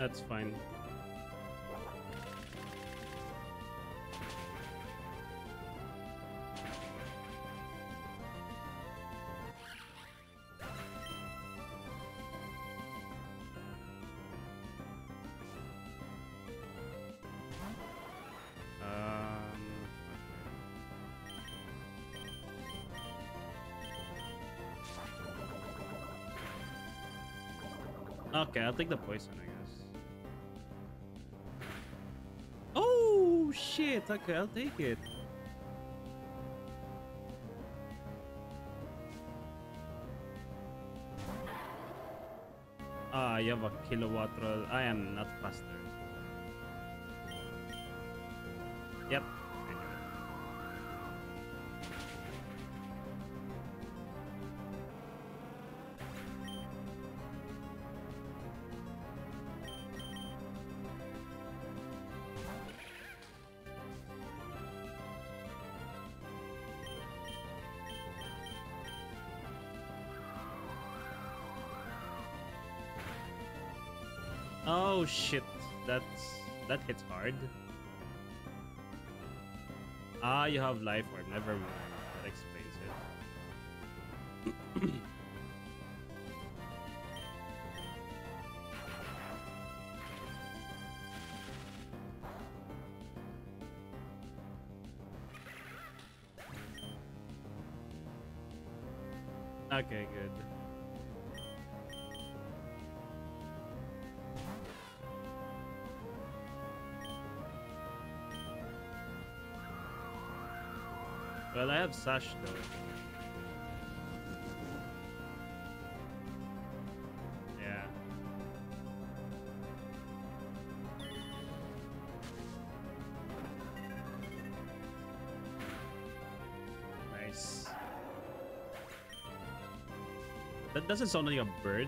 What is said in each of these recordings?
That's fine. Okay, I'll take the poison, I guess. Oh, shit. Okay, I'll take it. Ah, you have a kilowatt roll. I am not faster. Yep. Oh shit, that hits hard. Ah, you have life orb. Never mind. That explains it. Okay, good. Well, I have Sash though. Yeah. Nice. That doesn't sound like a bird.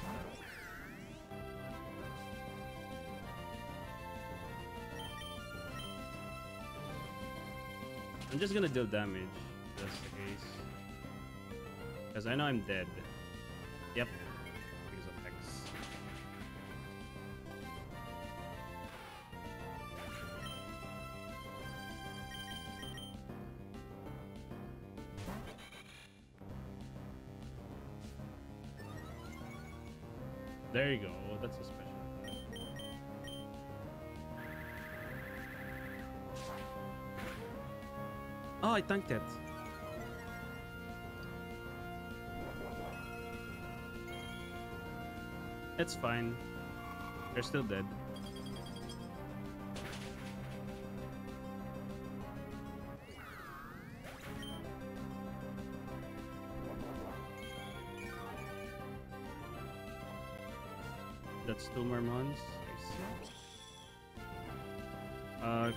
I'm just gonna deal damage. If that's the case. Because I know I'm dead. Yep. Because of X. There you go. That's a special. Oh, I tanked it. It's fine. They're still dead. That's 2 more mons. I see.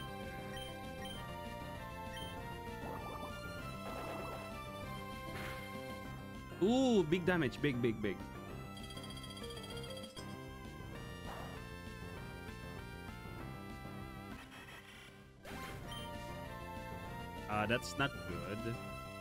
Ooh, big damage. Big, big, big. That's not good.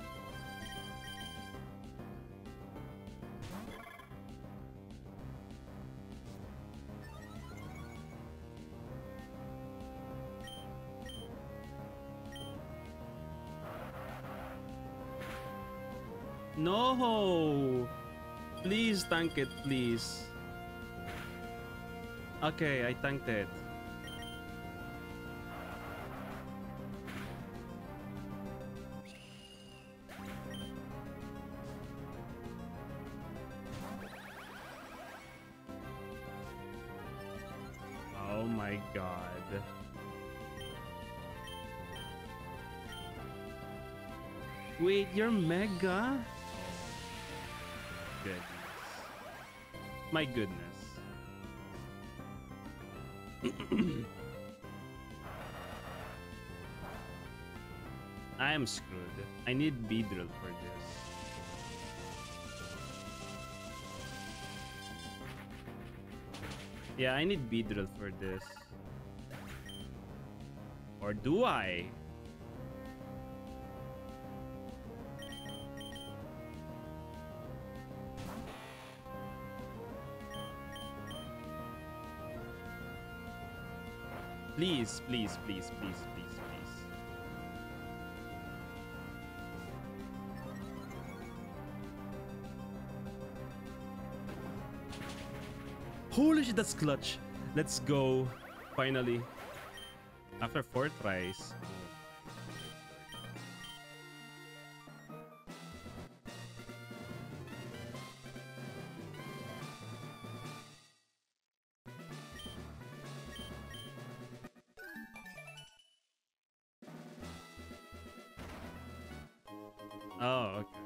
No! Please tank it, please. Okay, I tanked it. Oh my god. Wait, you're mega? Goodness. My goodness. I am screwed. I need Beedrill for this. Yeah, I need Beedrill for this. Or do I? Please, please, please, please, please, please. Holy shit, that's clutch. Let's go. Finally. After 4 tries. Oh, okay.